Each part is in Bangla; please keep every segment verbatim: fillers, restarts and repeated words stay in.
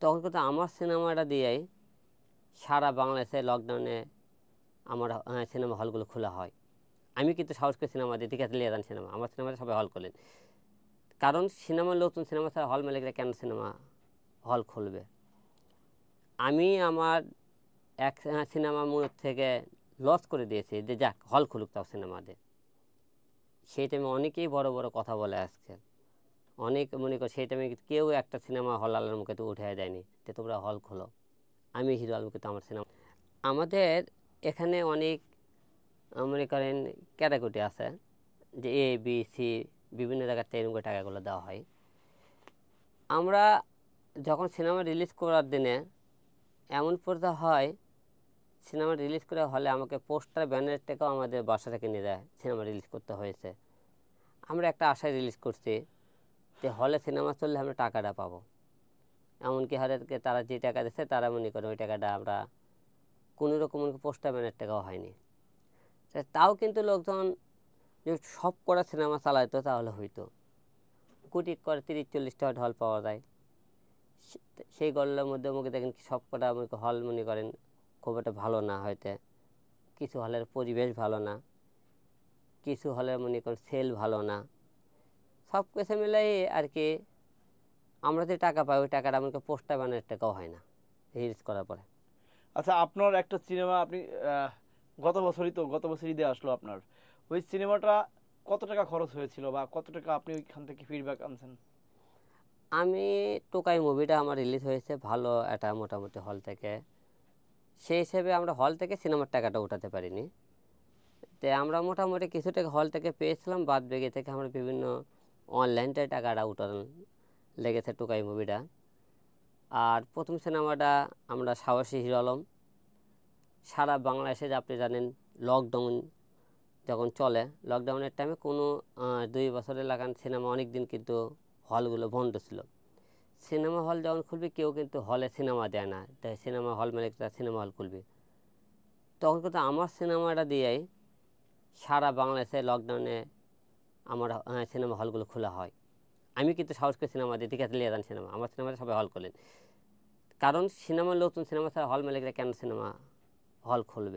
তখন কিন্তু আমার সিনেমাটা দিয়েই সারা বাংলাদেশে লকডাউনে আমার সিনেমা হলগুলো খোলা হয়। আমি কিন্তু সাহস করে সিনেমা দিই, ঠিক আছে লিয়ে যান সিনেমা, আমার সিনেমাটা সবাই হল করলেন। কারণ সিনেমা নতুন সিনেমা ছাড়া হল মালিকরা কেন সিনেমা হল খুলবে? আমি আমার এক সিনেমা মূলত থেকে লস করে দিয়েছি যে যাক হল খুলুক তাও সিনেমা দে। সেই টাইমে অনেকেই বড় বড় কথা বলে আজকে, অনেক মনে কর সেই টাইমে কেউ একটা সিনেমা হল আলার মুখে তো উঠে দেয়নি যে তোমরা হল খোলো। আমি হিরো আলমকে তো আমার সিনেমা, আমাদের এখানে অনেক মনে করেন ক্যাটাগরি আছে যে এ বি সি বিভিন্ন জায়গার থেকে এরকম করে টাকাগুলো দেওয়া হয়। আমরা যখন সিনেমা রিলিজ করার দিনে এমন পর্দা হয়, সিনেমা রিলিজ করে হলে আমাকে পোস্টার ব্যানারের টাকাও আমাদের বাসা থেকে নিয়ে দেয়, সিনেমা রিলিজ করতে হয়েছে। আমরা একটা আশায় রিলিজ করছি যে হলে সিনেমা চললে আমরা টাকাটা পাবো। এমনকি হারেরকে তারা যে টাকা দিচ্ছে তারা মনে করে ওই টাকাটা আমরা কোনো রকম পোস্টার ব্যানারের টাকাও হয়নি। তাও কিন্তু লোকজন যে সব করা সিনেমা চালাইতো তাহলে হইতো, কোটি করে তিরিশ চল্লিশ টাকা হল পাওয়া যায়। সেই গল্পের মধ্যে মুখে দেখেন সব কটা হল মনে করেন খুব একটা ভালো না, হয়তো কিছু হলের পরিবেশ ভালো না, কিছু হলের মনে করেন সেল ভালো না, সব কিছু মিলাই আর কি আমরা যে টাকা পাই ওই টাকাটা আমাকে পোস্টার বানানোর টাকাও হয় না রিলিজ করার পরে। আচ্ছা, আপনার একটা সিনেমা আপনি গত বছরই তো গত বছর ঈদে আসলো আপনার, ওই সিনেমাটা কত টাকা খরচ হয়েছিল বা কত টাকা আপনি ওইখান থেকে ফিডব্যাক আনছেন? আমি টোকাই মুভিটা আমার রিলিজ হয়েছে ভালো একটা মোটামুটি হল থেকে, সেই হিসেবে আমরা হল থেকে সিনেমার টাকাটা উঠাতে পারিনি। তো আমরা মোটামুটি কিছু টাকা হল থেকে পেয়েছিলাম, বাদ বেগে থেকে আমরা বিভিন্ন অনলাইনতে টাকাটা উঠানো লেগেছে টোকাই মুভিটা। আর প্রথম সিনেমাটা আমরা সাহসী হিরো আলম, সারা বাংলাদেশে যে আপনি জানেন লকডাউন যখন চলে, লকডাউনের টাইমে কোনো দুই বছরের লাগান সিনেমা অনেক দিন কিন্তু হলগুলো বন্ধ ছিল। সিনেমা হল যখন খুলবে কেউ কিন্তু হলে সিনেমা দেয় না, তাই সিনেমা হল মালিকরা সিনেমা হল খুলবে। তখন কিন্তু আমার সিনেমাটা দিয়েই সারা বাংলাদেশে লকডাউনে আমার সিনেমা হলগুলো খোলা হয়। আমি কিন্তু সাহস করে সিনেমা দিই, ঠিক আছে লিয়ে যান সিনেমা, আমার সিনেমাটা সবাই হল করলেন। কারণ সিনেমা নতুন সিনেমা ছাড়া হল মালিকরা কেন সিনেমা হল খুলবে?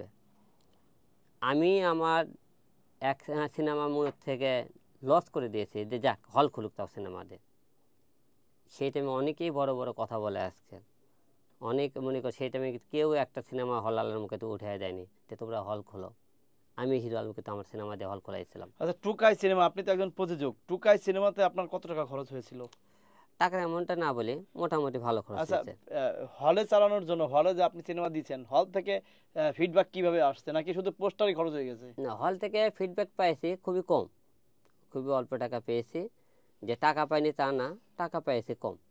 আমি আমার এক সিনেমা মূলত থেকে লস করে দিয়েছি যে যাক হল খুলুক তাও সিনেমা দে। সেই টাইমে অনেকেই বড় বড় কথা বলে আজকে, অনেক মনে কর সেই টাইমে কেউ একটা সিনেমা হল আলার মুখে তো উঠে দেয়নি যে তোমরা হল খোলো। আমি হিরো আলমকে তো আমার সিনেমা দিয়ে হল খোলাইছিলাম। আচ্ছা, টুকাই সিনেমা, আপনি তো একজন প্রযোজক, টুকাই সিনেমাতে আপনার কত টাকা খরচ হয়েছিল? টাকার এমনটা না বলি, মোটামুটি ভালো খরচ আচ্ছা, হয়েছে। হলে চালানোর জন্য, হলে যে আপনি সিনেমা দিচ্ছেন, হল থেকে ফিডব্যাক কিভাবে আসছে, নাকি শুধু পোস্টারই খরচ হয়ে গেছে? না, হল থেকে ফিডব্যাক পাইছি খুবই কম, খুবই অল্প টাকা পেয়েছি। যে টাকা পাইনি তা না, টাকা পেয়েছি কম।